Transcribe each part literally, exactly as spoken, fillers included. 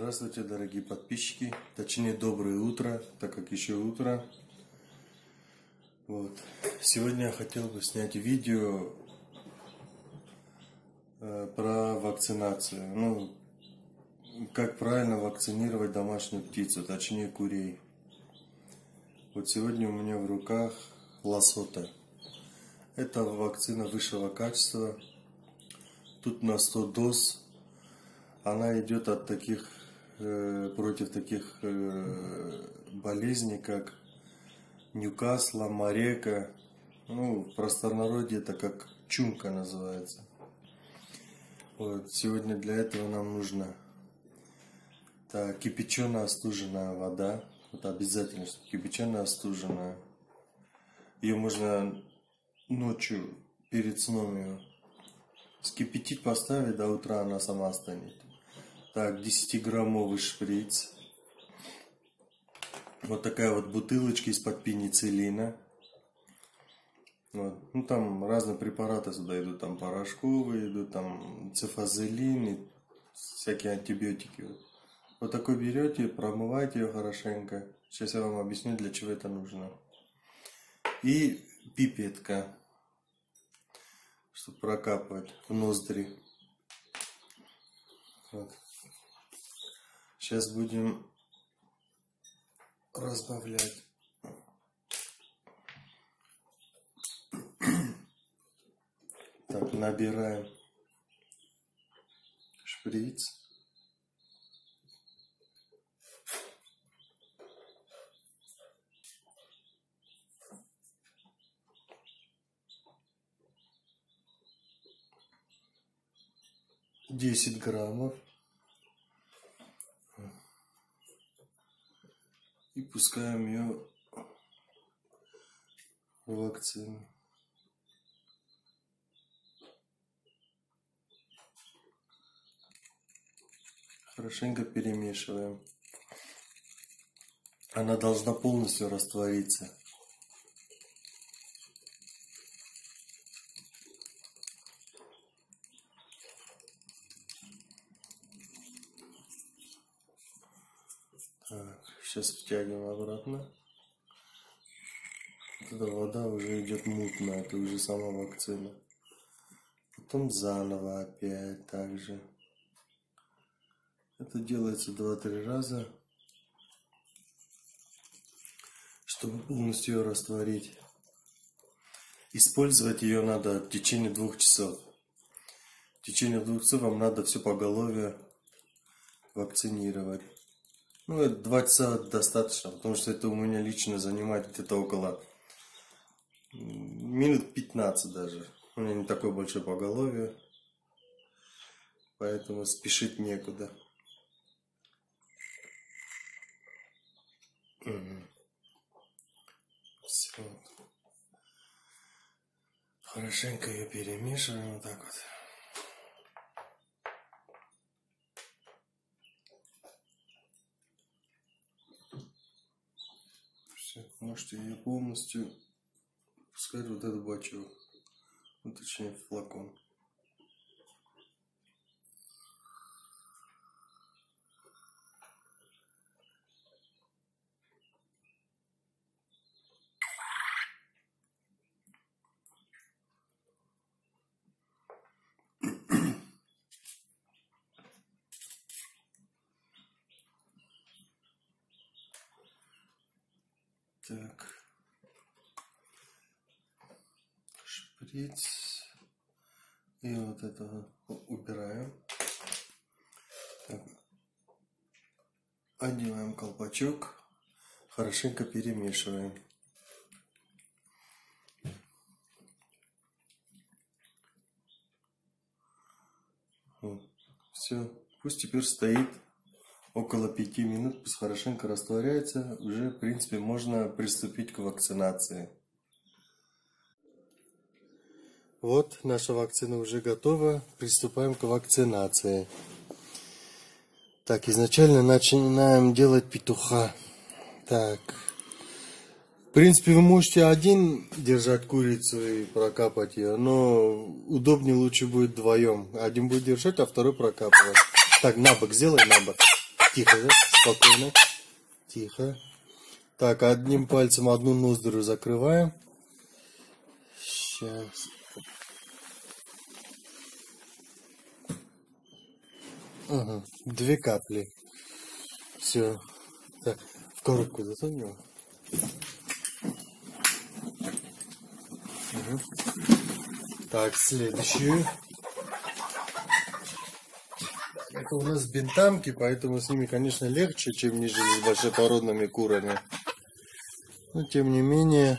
Здравствуйте, дорогие подписчики, точнее доброе утро, так как еще утро. Вот. Сегодня я хотел бы снять видео э, про вакцинацию. Ну, как правильно вакцинировать домашнюю птицу, точнее курей. Вот сегодня у меня в руках Ласота. Это вакцина высшего качества. Тут на сто доз. Она идет от таких, э, против таких э, болезней, как Ньюкасла, Марека. Ну, в простонародье это как чумка называется. Вот. Сегодня для этого нам нужно так, кипяченая остуженная вода. Это обязательно, что кипяченая остуженная. Ее можно ночью перед сном ее скипятить, поставить, до утра она сама станет. Так, десятиграммовый шприц. Вот такая вот бутылочка из-под пенициллина. Вот. Ну, там разные препараты сюда идут. Там порошковые идут, там цифазелин и всякие антибиотики. Вот такой берете, промывайте ее хорошенько. Сейчас я вам объясню, для чего это нужно. И пипетка, чтобы прокапывать в ноздри. Вот. Сейчас будем разбавлять. Так, набираем шприц. десять граммов. И пускаем ее в вакцину. Хорошенько перемешиваем. Она должна полностью раствориться. Так, сейчас втягиваем обратно. Вот эта вода уже идет мутная, это уже сама вакцина. Потом заново опять так же. Это делается два-три раза, чтобы полностью ее растворить. Использовать ее надо в течение двух часов. В течение двух часов вам надо все поголовье вакцинировать. Ну, это два часа достаточно, потому что это у меня лично занимает где-то около минут пятнадцать даже. У меня не такое большое поголовье, поэтому спешить некуда. Угу. Все. Хорошенько ее перемешиваем вот так вот. Все. Можете ее полностью пускать вот этот бачок, ну, точнее флакон. Так, шприц, и вот это убираем. Так. Одеваем колпачок, хорошенько перемешиваем. Вот. Все, пусть теперь стоит около пяти минут, пусть хорошенько растворяется, уже в принципе можно приступить к вакцинации. Вот наша вакцина уже готова, приступаем к вакцинации. Так, изначально начинаем делать петуха. Так, в принципе вы можете один держать курицу и прокапать ее, но удобнее лучше будет вдвоем. Один будет держать, а второй прокапывать. Так, на бок, сделай на бок. Тихо, да? Спокойно. Тихо. Так, одним пальцем одну ноздрю закрываем. Сейчас. Ага, две капли. Все. Так, в коробку засунь его. Угу. Так, следующую. Это у нас бентамки, поэтому с ними, конечно, легче, чем нежели с большепородными курами. Но, тем не менее,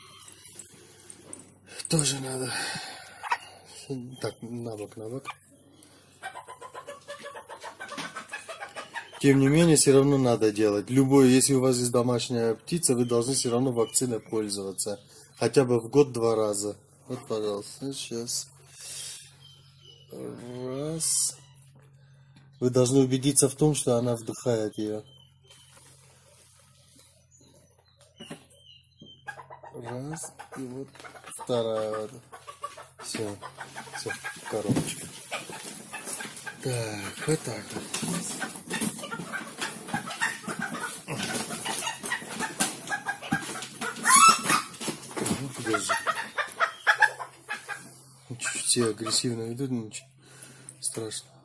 тоже надо. Так, на бок, на бок. Тем не менее, все равно надо делать. Любой, если у вас есть домашняя птица, вы должны все равно вакциной пользоваться. Хотя бы в год два раза. Вот, пожалуйста, сейчас. Раз. Вы должны убедиться в том, что она вдыхает ее. Раз. И вот вторая. Все. Все, в коробочку. Так, вот так вот. Держи. Чуть-чуть все агрессивно идут, ничего страшного.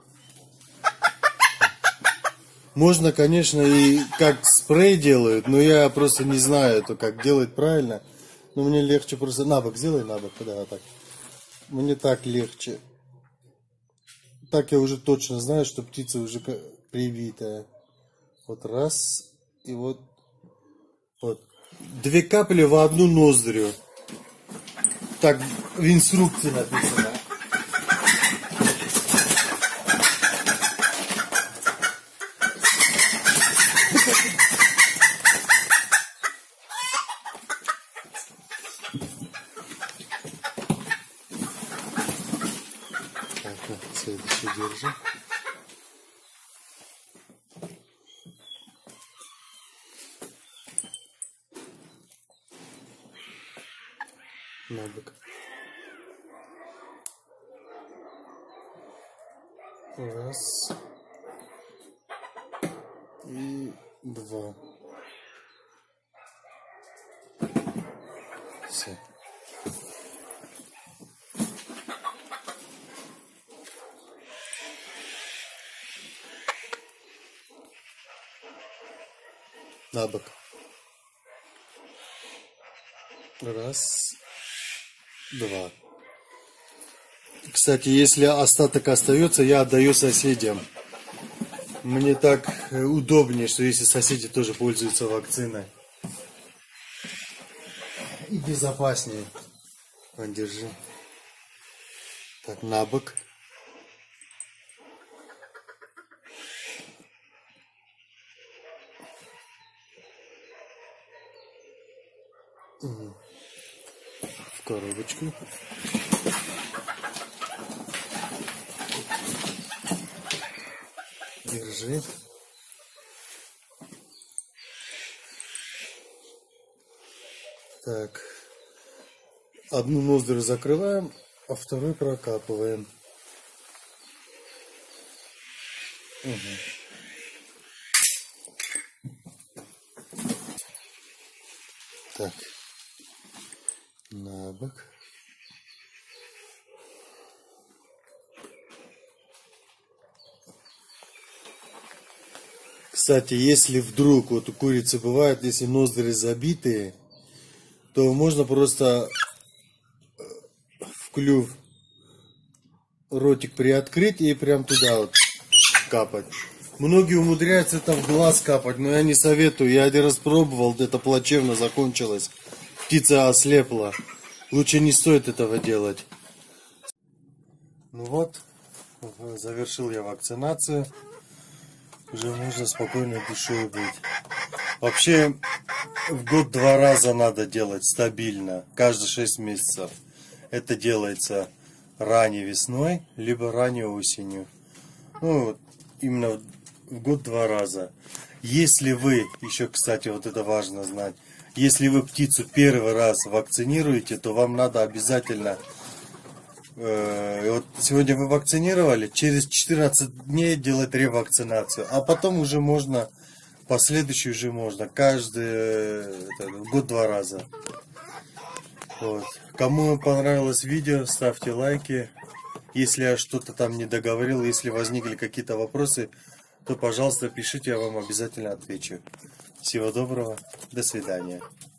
Можно, конечно, и как спрей делают, но я просто не знаю, это как делать правильно. Но мне легче просто... На бок сделай, на бок, да, так. Мне так легче. Так я уже точно знаю, что птица уже привитая. Вот раз, и вот... Вот. Две капли в одну ноздрю. Так в инструкции написано. Так, следующий держи. На бок. Раз. И два. Все. На бок. Раз. Два. Кстати, если остаток остается, я отдаю соседям. Мне так удобнее, что если соседи тоже пользуются вакциной. И безопаснее. Вот, держи. Так, на бок. Угу. В коробочку. Держи. Так. Одну ноздрю закрываем, а вторую прокапываем. Угу. Так. На бок. Кстати, если вдруг вот у курицы бывает, если ноздри забитые, то можно просто в клюв ротик приоткрыть и прям туда вот капать. Многие умудряются это в глаз капать, но я не советую. Я один раз пробовал, это плачевно закончилось. Птица ослепла. Лучше не стоит этого делать. Ну вот, завершил я вакцинацию. Уже можно спокойно душой быть. Вообще, в год два раза надо делать стабильно, каждые шесть месяцев. Это делается ранней весной, либо ранней осенью. Ну, именно в год два раза. Если вы, еще, кстати, вот это важно знать, если вы птицу первый раз вакцинируете, то вам надо обязательно Э, вот сегодня вы вакцинировали, через четырнадцать дней делать ревакцинацию, а потом уже можно, последующий уже можно, каждый это, год два раза. Вот. Кому понравилось видео, ставьте лайки. Если я что-то там не договорил, если возникли какие-то вопросы, то, пожалуйста, пишите, я вам обязательно отвечу. Всего доброго, до свидания.